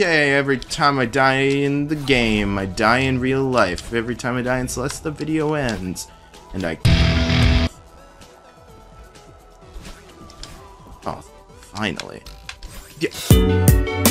Okay, every time I die in the game, I die in real life. Every time I die in Celeste, the video ends. And I... Oh, finally. Yeah.